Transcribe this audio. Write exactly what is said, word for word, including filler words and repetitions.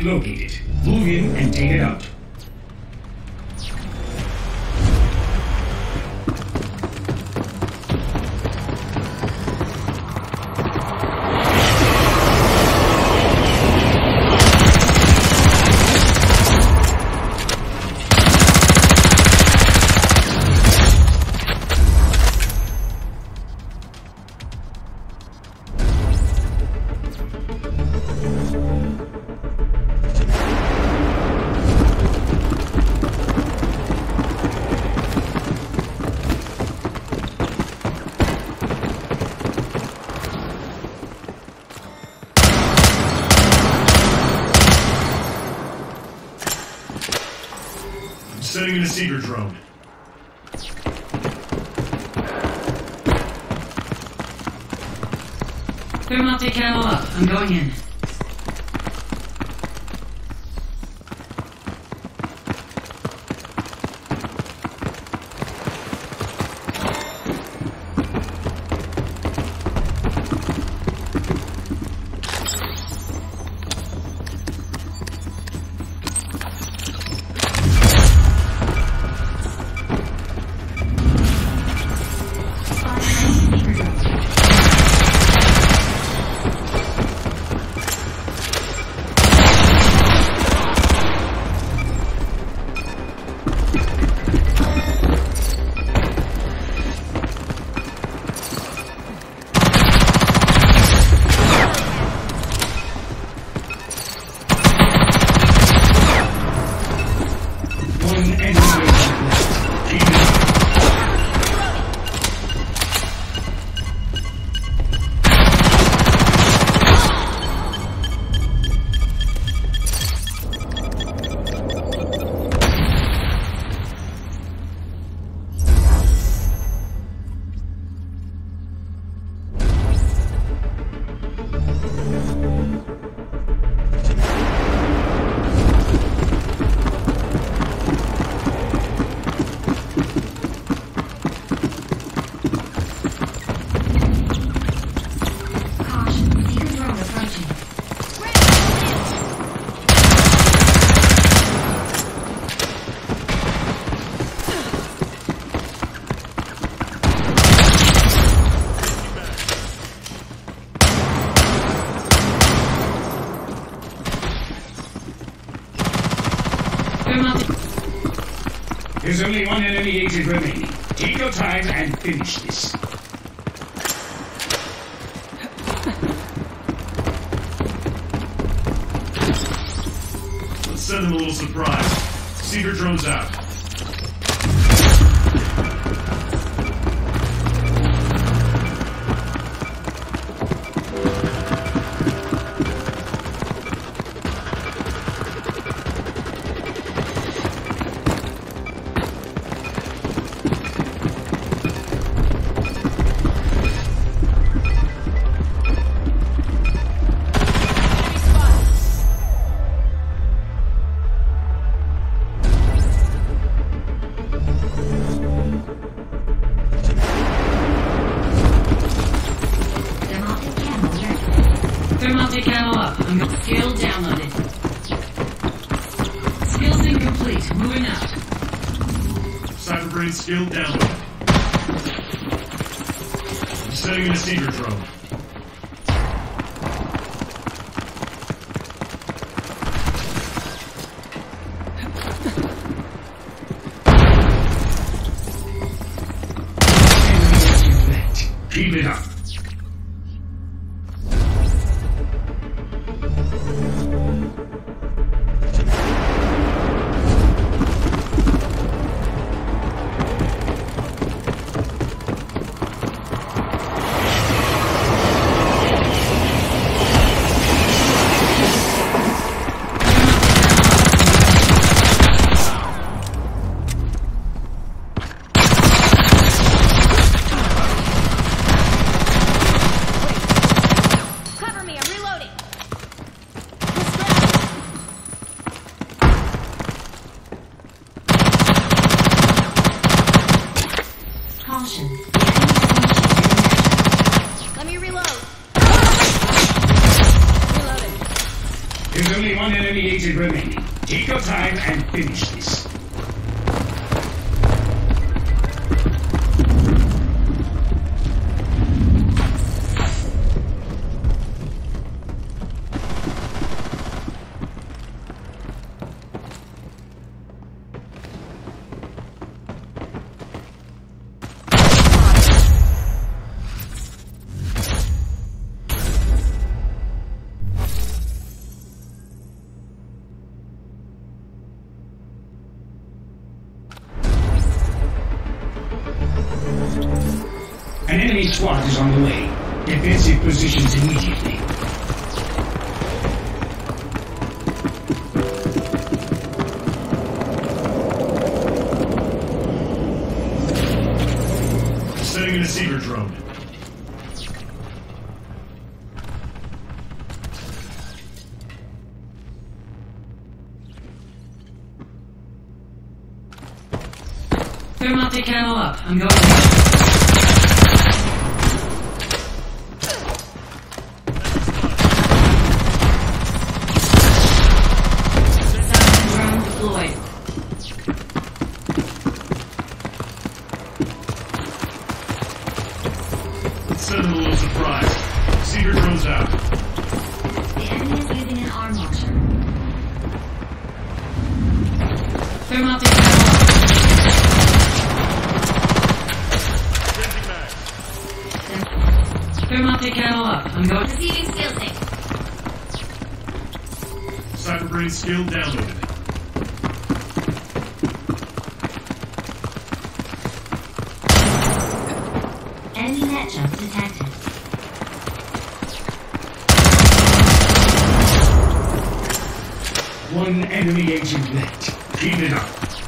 located. Move in and take it out. Setting in a seeker drone. Thermoptic camo up. I'm going in. There's only one enemy agent remaining. Take your time and finish this. Let's send them a little surprise. Seeker drone's out. Thermoptic camo up. I'm got skill downloaded. Skills incomplete. Moving out. Cyberbrain skill downloaded. I'm setting in a seeker drone. Keep it up. one enemy agent remaining. Take your time and finish this. An enemy squad is on the way. Defensive positions immediately. Setting in a seeker drone. Thermoptic ammo up. I'm going. Send them a little surprise. Seeker drone's out. The enemy is using an arm launcher. Thermoptic ammo up. Changing mag. Thermoptic ammo up. I'm going. Receiving skill sync. Cyberbrain skill downloaded. Enemy net jump detected. One enemy agent left. Keep it up.